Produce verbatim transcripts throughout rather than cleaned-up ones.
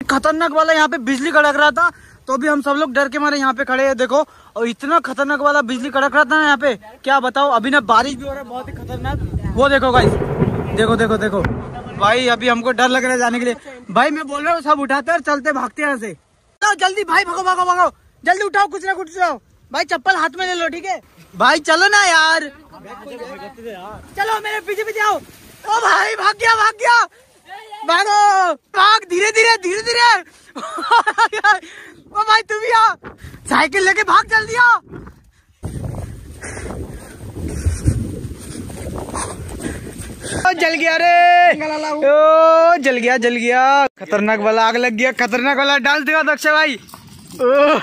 खतरनाक वाला यहाँ पे बिजली कड़क रहा था, तो भी हम सब लोग डर के मारे यहाँ पे खड़े हैं देखो। और इतना खतरनाक वाला बिजली कड़क रहा था ना यहाँ पे, क्या बताओ। अभी ना बारिश भी हो रहा है बहुत ही खतरनाक, वो देखो गाइस, देखो देखो देखो भाई। अभी हमको डर लग रहा है जाने के लिए भाई। मैं बोल रहा हूँ सब उठाते और चलते भागते यहाँ से। तो जल्दी भाई भागो भागो भागो, जल्दी उठाओ कुछ ना कुछ उठाओ भाई। चप्पल हाथ में ले लो, ठीक है भाई। चलो ना यार, चलो मेरे पीछे पीछे आओ। ओ भाई भाग गया भाग गया, भागो भाग, धीरे धीरे धीरे धीरे। ओ भाई तुम भी आ, साइकिल लेके भाग जल्दी आ। ओ जल गया रे, ओ जल गया जल गया। खतरनाक वाला आग लग गया, खतरनाक वाला डांस दिखा दो अक्षय भाई। Oh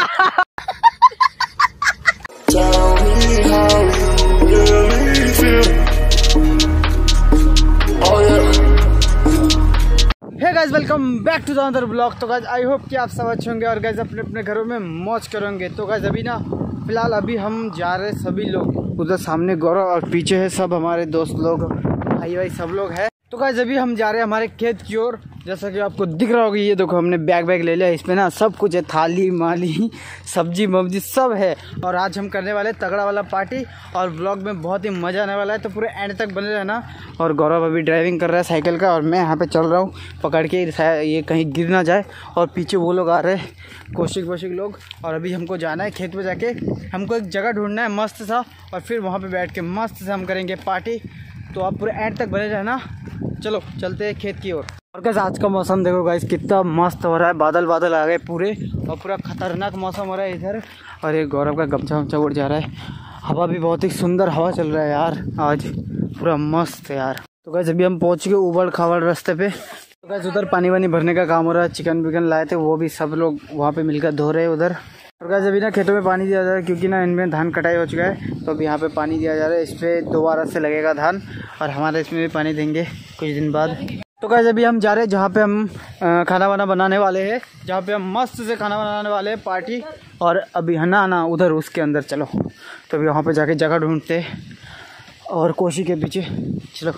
hey guys, welcome back to the another blog. तो गाइस आई होप कि आप सब अच्छे होंगे और गाइस अपने अपने घरों में मौज करेंगे। तो गाइस अभी ना फिलहाल अभी हम जा रहे हैं सभी लोग, उधर सामने गौरव और पीछे है सब हमारे दोस्त लोग, भाई भाई सब लोग हैं। तो गाइस अभी हम जा रहे हैं हमारे खेत की ओर। जैसा कि आपको दिख रहा होगा, ये देखो हमने बैग बैग ले लिया, इसमें ना सब कुछ है, थाली माली सब्जी मब्जी सब है। और आज हम करने वाले तगड़ा वाला पार्टी और ब्लॉग में बहुत ही मज़ा आने वाला है, तो पूरे एंड तक बने रहना। और गौरव अभी ड्राइविंग कर रहा है साइकिल का और मैं यहाँ पे चल रहा हूँ पकड़ के, ये कहीं गिर ना जाए। और पीछे वो लोग आ रहे हैं, कौशिक वोशिक लोग। और अभी हमको जाना है खेत में, जाके हमको एक जगह ढूंढना है मस्त सा, और फिर वहाँ पर बैठ के मस्त से हम करेंगे पार्टी। तो आप पूरे एंड तक बने रहना। चलो चलते हैं खेत की ओर। और, और कैसे आज का मौसम देखो गाइस, कितना मस्त हो रहा है, बादल बादल आ गए पूरे और पूरा खतरनाक मौसम हो रहा है इधर। और ये गौरव का गमछा वमछा उड़ जा रहा है, हवा भी बहुत ही सुंदर हवा चल रहा है यार, आज पूरा मस्त है यार। तो गाइस अभी हम पहुंच गए उबड़ खाबड़ रास्ते पे। तो गाइस उधर पानी वानी भरने का काम हो रहा है, चिकन विकन लाए थे, वो भी सब लोग वहाँ पे मिलकर धो रहे हैं उधर। और गाइस अभी ना खेतों में पानी दिया जा रहा है, क्योंकि ना इनमें धान कटाई हो चुका है, तो अभी यहाँ पे पानी दिया जा रहा है। इस पर दोबारा से लगेगा धान, और हमारे इसमें भी पानी देंगे कुछ दिन बाद। तो गाइस अभी हम जा रहे हैं जहाँ पे हम खाना वाना बनाने वाले हैं, जहाँ पे हम मस्त से खाना बनाने वाले हैं पार्टी। और अभी है ना ना उधर उसके अंदर चलो, तो अभी वहाँ पे जाके जगह ढूंढते और कोशी के पीछे चलो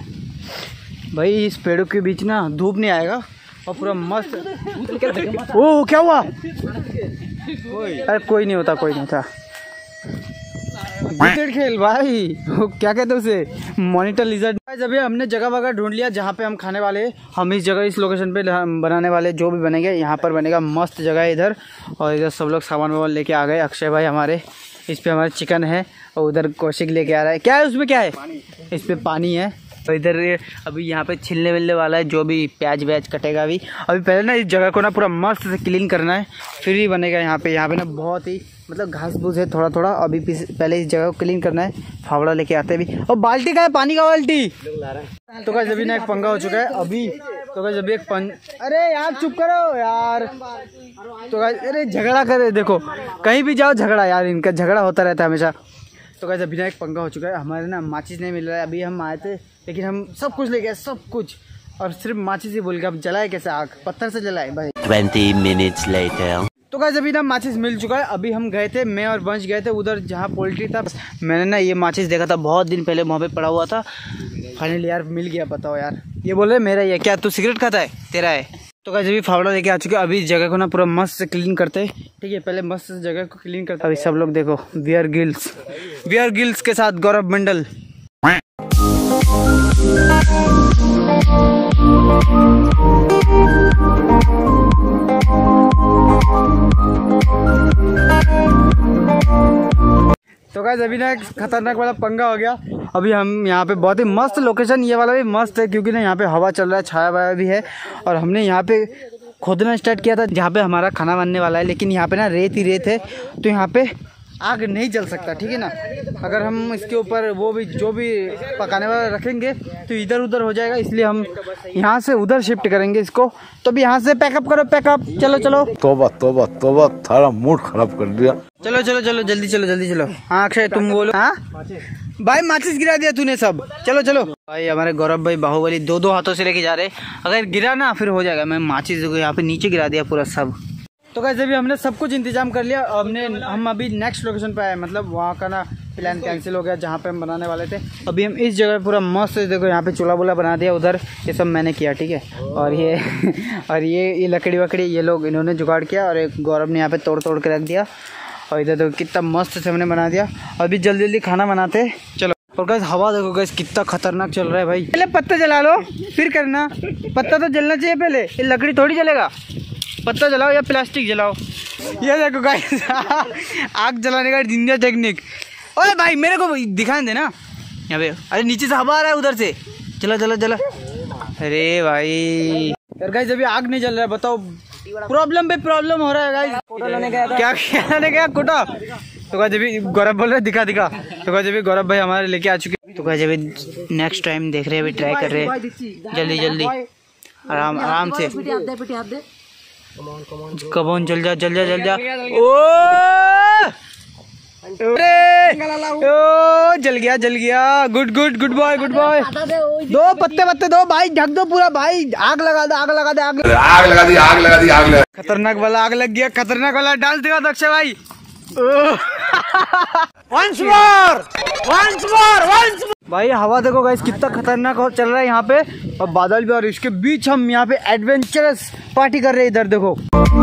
भाई। इस पेड़ों के बीच ना धूप नहीं आएगा और पूरा मस्त। ओ क्या हुआ? अरे कोई नहीं होता, कोई नहीं होता। क्रिकेट खेल भाई, क्या कहते हैं उसे, मॉनिटर लिजर्ड। अभी हमने जगह वगह ढूंढ लिया जहाँ पे हम खाने वाले हैं। हम इस जगह इस लोकेशन पे बनाने वाले, जो भी बनेगा यहाँ पर बनेगा, मस्त जगह है इधर। और इधर सब लोग सामान वामान लेके आ गए। अक्षय भाई हमारे, इस पे हमारे चिकन है, और उधर कौशिक लेके आ रहा है। क्या है उसमें, क्या है? इस पे पानी है। तो इधर अभी यहाँ पे छिलने विलने वाला है, जो भी प्याज व्याज कटेगा अभी। अभी पहले ना इस जगह को ना पूरा मस्त से क्लीन करना है, फिर ही बनेगा यहाँ पे। यहाँ पे ना बहुत ही मतलब घास फूस है थोड़ा थोड़ा, अभी पहले इस जगह को क्लीन करना है। फावड़ा लेके आते भी। और बाल्टी का है, पानी का बाल्टी। तो गाइस अभी ना एक पंगा हो चुका है अभी। तो गाइस अभी एक पं अरे यार चुप करो यार। तो गाइस अरे झगड़ा करे, देखो कहीं भी जाओ झगड़ा यार, इनका झगड़ा होता रहता है हमेशा। तो गाइस अभी ना एक पंगा हो चुका है, हमारे ना माचिस नहीं मिल रहा है। अभी हम आए थे लेकिन हम सब कुछ ले गए, सब कुछ, और सिर्फ माचिस ही भूल गए। अब जलाए कैसे आग, पत्थर से जलाए भाई। Twenty minutes later. तो गाइस अभी ना माचिस मिल चुका है। अभी हम गए थे, मैं और वंश गए थे उधर जहाँ पोल्ट्री था। मैंने ना ये माचिस देखा था बहुत दिन पहले, वहाँ पे पड़ा हुआ था। फाइनली यार मिल गया। बताओ यार, ये बोले मेरा ही है। क्या तू सिगरेट खाता है? तेरा है। तो गाइस अभी फावड़ा लेके आ चुके हैं। अभी इस जगह को ना पूरा मस्त से क्लीन करते हैं, ठीक है। पहले मस्त से जगह को क्लीन करते। अभी सब लोग देखो, बियर गिल्स, बियर गिल्स के साथ गौरव मंडल। तो गाइस अभी ना खतरनाक वाला पंगा हो गया। अभी हम यहाँ पे बहुत ही मस्त लोकेशन, ये वाला भी मस्त है, क्योंकि ना यहाँ पे हवा चल रहा है, छाया वाया भी है। और हमने यहाँ पे खोदना स्टार्ट किया था जहाँ पे हमारा खाना बनने वाला है, लेकिन यहाँ पे ना रेत ही रेत है, तो यहाँ पे आग नहीं जल सकता, ठीक है ना। अगर हम इसके ऊपर वो भी जो भी पकाने वाला रखेंगे तो इधर उधर हो जाएगा, इसलिए हम यहाँ से उधर शिफ्ट करेंगे इसको। तो अभी यहाँ से पैकअप करो, पैकअप। चलो चलो, तोबा तोबा तोबा, थारा मूड खराब कर दिया। चलो चलो चलो, जल्दी चलो जल्दी चलो। हाँ अक्षय तुम बोलो। हाँ भाई माचिस गिरा दिया तूने सब। चलो चलो भाई, हमारे गौरव भाई बाहुबली दो दो हाथों से लेके जा रहे, अगर गिरा ना फिर हो जाएगा। मैं माचिस को यहाँ पे नीचे गिरा दिया पूरा सब। तो कैसे भी हमने सब कुछ इंतजाम कर लिया। हमने हम अभी नेक्स्ट लोकेशन पे आए, मतलब वहाँ का ना प्लान कैंसिल हो गया जहाँ पे हम बनाने वाले थे। अभी हम इस जगह पूरा मस्त देखो यहाँ पे चूल्हा बुला बना दिया, उधर ये सब मैंने किया, ठीक है। और ये और ये ये लकड़ी वकड़ी ये लोग इन्होंने जुगाड़ किया और एक गौरव ने यहाँ पे तोड़ तोड़ के रख दिया। और इधर देखो कितना मस्त से हमने बना दिया। अभी जल्दी जल्दी खाना बनाते चलो। और गैस हवा देखो गैस कितना खतरनाक चल रहा है भाई। पहले पत्ता जला लो फिर करना, पत्ता तो जलना चाहिए पहले, ये लकड़ी थोड़ी जलेगा। पत्ता जलाओ या प्लास्टिक जलाओ। ये देखो गाइस आग जलाने का जिंदा टेक्निक। ओए भाई मेरे को दिखाने देना यहाँ पे। अरे नीचे से हवा आ रहा है उधर से, चला चला चला। अरे भाई यार गाइस अभी आग नहीं जल रहा है, बताओ प्रॉब्लम पे प्रॉब्लम हो रहा है गाइस। क्या लाने गया कोटा? तो गाइस अभी गौरव बोल रहे दिखा दिखा। तो गाइस अभी गौरव भाई हमारे लेके आ चुके। तो गाइस अभी नेक्स्ट टाइम देख रहे हैं, अभी ट्राई कर रहे हैं। जल्दी जल्दी आराम आराम से। कबोन जल जा जल जा जल जा। ओ ओ जल गया जल गया। Good good good boy good boy. दो पत्ते पत्ते दो भाई, ढक दो पूरा भाई। आग लगा दे आग लगा दे आग आग लगा दी आग लगा दी आग लगा। खतरनाक वाला आग लग गया, खतरनाक वाला डांस दिखा दो अक्षय भाई। Once more, once more, once more। भाई हवा देखो गाइस कितना खतरनाक चल रहा है यहाँ पे, और बादल भी, और इसके बीच हम यहाँ पे एडवेंचरस पार्टी कर रहे हैं। इधर देखो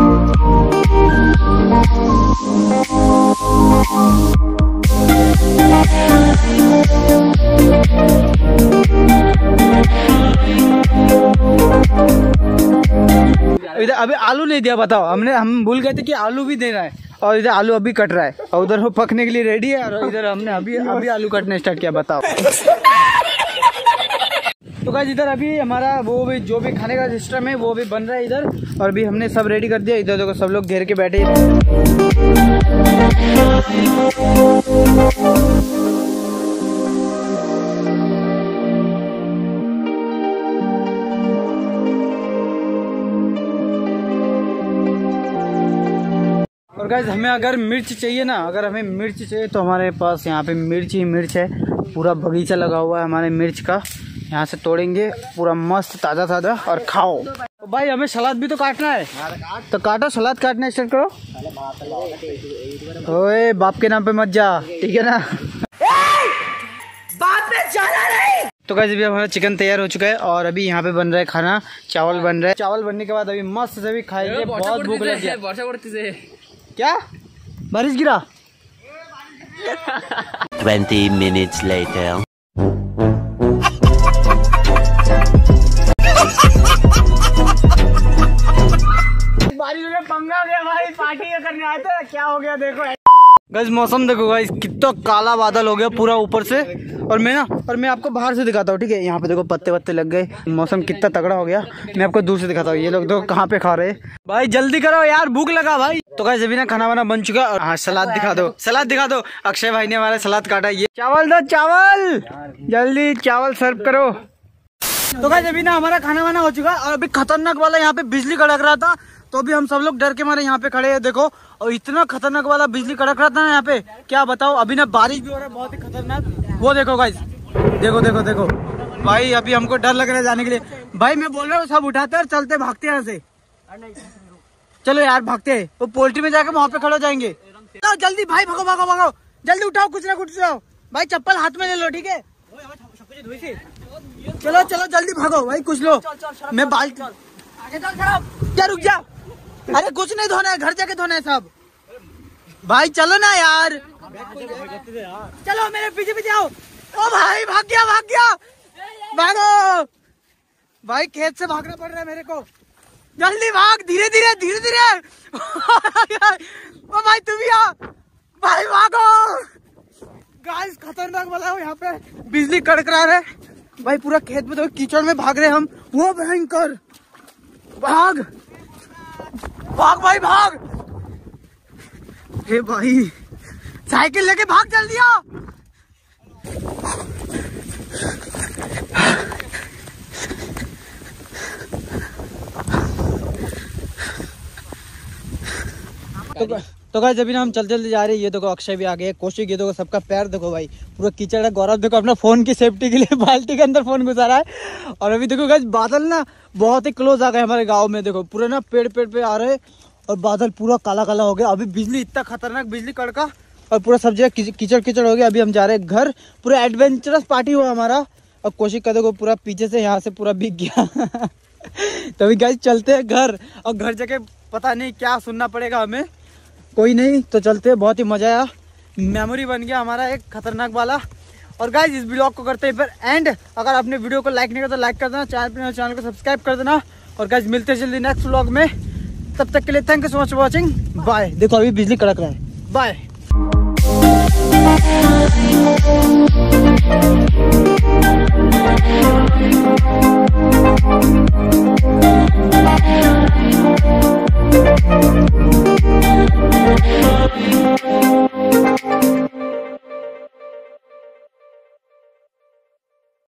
इधर अभी आलू नहीं दिया, बताओ हमने हम भूल गए थे कि आलू भी देना है। और इधर आलू अभी कट रहा है और उधर वो पकने के लिए रेडी है, और इधर हमने अभी अभी आलू कटने स्टार्ट किया, बताओ। तो गाइस इधर अभी हमारा वो भी जो भी खाने का सिस्टम है वो भी बन रहा है इधर, और अभी हमने सब रेडी कर दिया। इधर देखो सब लोग घेर के बैठे और गाइस हमें अगर मिर्च चाहिए ना, अगर हमें मिर्च चाहिए तो हमारे पास यहाँ पे मिर्च ही मिर्च है। पूरा बगीचा लगा हुआ है हमारे मिर्च का, यहाँ से तोड़ेंगे पूरा मस्त ताज़ा ताज़ा और खाओ। तो भाई हमें सलाद भी तो काटना है, तो काटो सलाद काटना स्टार्ट करो। ओए बाप के नाम पे मत जा, ठीक है ना। बाप पे जाना नहीं। तो गाइस अभी हमारा चिकन तैयार हो चुका है और अभी यहाँ पे बन रहा है खाना, चावल बन रहा है। चावल बनने के बाद अभी मस्त से भी खाएंगे, बहुत भूख लगी है। क्या बारिश गिरा? Twenty minutes later. बारिश में पंगा गया भाई, पार्टी करने आए थे, क्या हो गया देखो। गाइस मौसम देखो गाइस कितना काला बादल हो गया पूरा ऊपर से। और मैं ना और मैं आपको बाहर से दिखाता हूँ, ठीक है। यहाँ पे देखो पत्ते वत्ते लग गए, मौसम कितना तगड़ा हो गया। मैं आपको दूर से दिखाता हूँ। ये लोग दो कहाँ पे खा रहे हैं भाई, जल्दी करो यार भूख लगा भाई। तो गाइस अभी ना खाना वाना बन चुका है। हाँ सलाद दिखा दो, सलाद दिखा दो। अक्षय भाई ने हमारा सलाद काटा। ये चावल दो, चावल जल्दी चावल सर्व करो। तो गाइस अभी ना हमारा खाना वाना हो चुका है और अभी खतरनाक वाला यहाँ पे बिजली कड़क रहा था, तो भी हम सब लोग डर के मारे यहाँ पे खड़े हैं देखो। और इतना खतरनाक वाला बिजली कड़क रहा था ना यहाँ पे, क्या बताओ। अभी ना बारिश भी हो रहा है बहुत ही खतरनाक, वो देखो गाइस, देखो देखो देखो भाई। अभी हमको डर लग रहा है जाने के लिए भाई। मैं बोल रहा हूँ सब उठाते और चलते भागते यहाँ से। चलो यार भागते, वो पोल्ट्री में जाकर वहाँ पे खड़े हो जाएंगे। तो जल्दी भाई भागो भागो भागो, जल्दी उठाओ कुछ ना कुछ उठाओ भाई। चप्पल हाथ में ले लो, ठीक है। चलो चलो जल्दी भागो भाई, कुछ लो। मैं बाल क्या रुक जा, अरे कुछ नहीं धोना है, घर जाके धोना है सब भाई। चलो ना यार, चलो मेरे पीछे पीछे आओ। ओ भाई भाग गया भाग गया, भागो भाई। खेत से भागना पड़ रहा है मेरे को, जल्दी भाग, धीरे धीरे धीरे धीरे। ओ भाई तुम भी आ भाई, भागो। गाइस खतरनाक वाला है यहाँ पे, बिजली कड़क रहा है भाई। पूरा खेत में तो कीचड़ में भाग रहे हम, वो भयंकर। भाग भाग भाई भाग। हे भाई साइकिल लेके भाग जल्दी आ। तो तो गाइस अभी ना हम चल चलते जा रहे हैं। ये देखो अक्षय भी आ गए, कौशिक, ये देखो सबका पैर देखो भाई पूरा कीचड़ है। गौरव देखो अपना फोन की सेफ्टी के लिए बाल्टी के अंदर फोन घुसा रहा है। और अभी देखो गाइस बादल ना बहुत ही क्लोज आ गए हमारे गांव में, देखो पूरे ना पेड़ पेड़ पे आ रहे और बादल पूरा काला काला हो गया। अभी बिजली इतना खतरनाक बिजली कड़का, और पूरा सब जगह कीचड़ कीचड़ हो गया। अभी हम जा रहे हैं घर। पूरा एडवेंचरस पार्टी हुआ हमारा। और कोशिश कर देखो पूरा पीछे से यहाँ से पूरा भीग गया। तो अभी गाइस चलते हैं घर, और घर जाके पता नहीं क्या सुनना पड़ेगा हमें, कोई नहीं तो चलते हैं। बहुत ही मजा आया, मेमोरी बन गया हमारा एक खतरनाक वाला। और गाइस इस ब्लॉग को करते हैं पर एंड। अगर आपने वीडियो को लाइक नहीं किया तो लाइक कर देना, चैनल पर चैनल को सब्सक्राइब कर देना। और गाइस मिलते हैं जल्दी नेक्स्ट व्लॉग में, तब तक के लिए thank you so much for watching. Bye. देखो अभी बिजली कड़क रहा है। Bye. We'll be right back.